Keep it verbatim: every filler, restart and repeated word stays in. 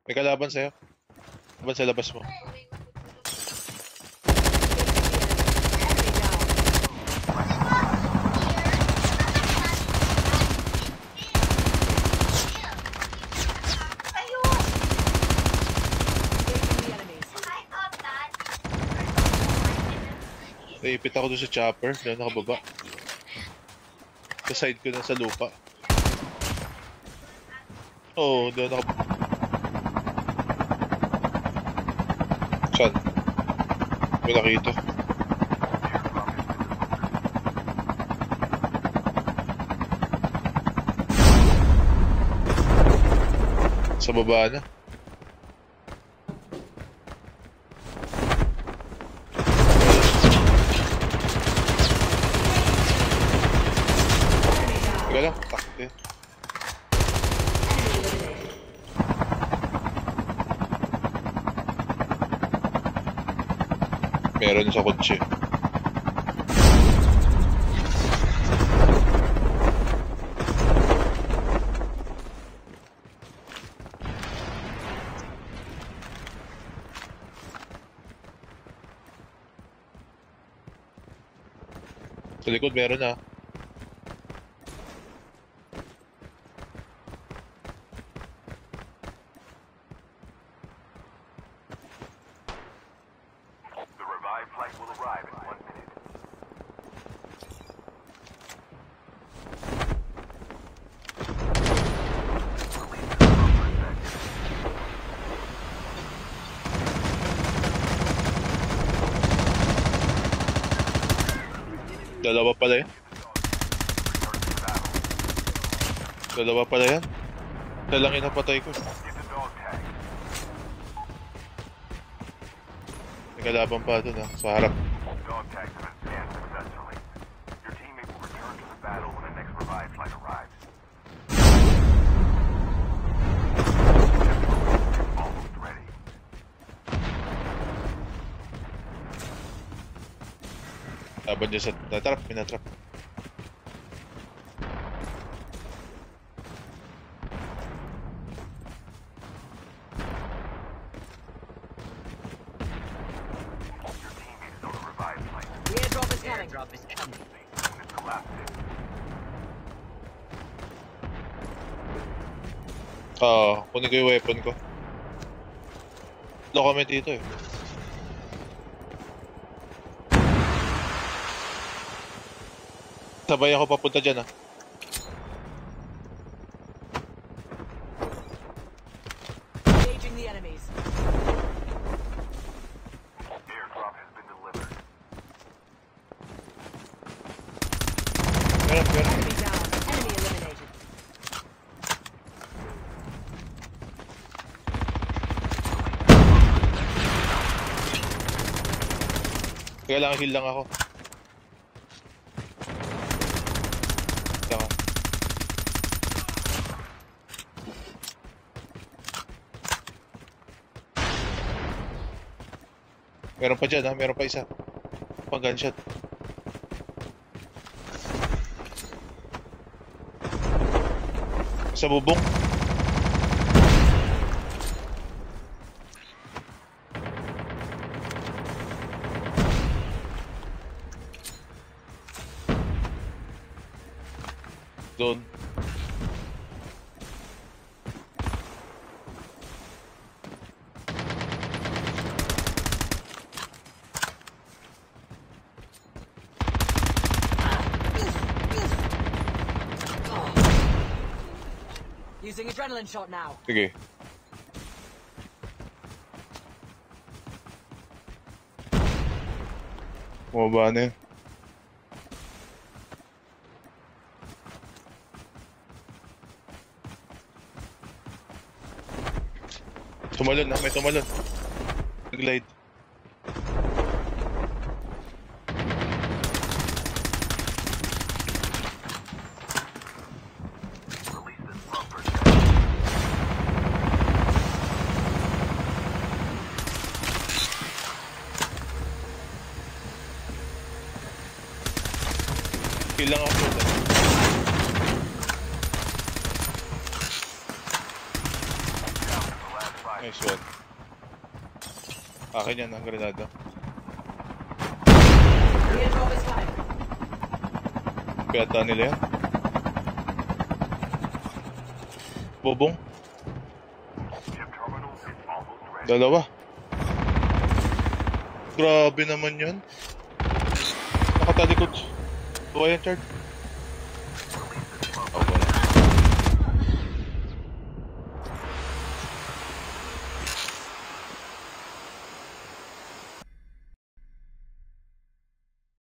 May kalaban sa'yo. Laban sa labas mo. Naipit ako doon sa chopper. Doon nakababa. Sa side ko na sa lupa. Oo, oh, doon nakababa. Saan? May nakita. Sa baba na. Teka lang, takte. Meron sa kotse. Sa likod meron na. Dalawa pala yan. Dalawa pala yan. Ito lang inapatay ko. May kalaban pa dun ha, sa harap. Laban dyan sa natrap, minatrap. Oo, kunin ko yung weapon ko. Wala kami dito eh. Sabay ako papunta dyan ah. Engaging the enemies. Airdrop has been delivered. Meron, meron. Enemy down. Enemy eliminated. Kaya lang, heal lang ako. Saka. Meron pa dyan ha, meron pa isa. Pang gunshot. Sa bubong. Zone. Using adrenaline shot now. Sige. Bumaba na yun. Tumalon na, may tumalon. Nag-glide. Kill lang ako. Nice one. Akin yan, ang granada. The airdrop is coming. Kaya ata nila yan. Bobong. Chip terminal is almost ready. Dalawa. Grabe naman yun. Nakatalikod. Buhay yan, Chard.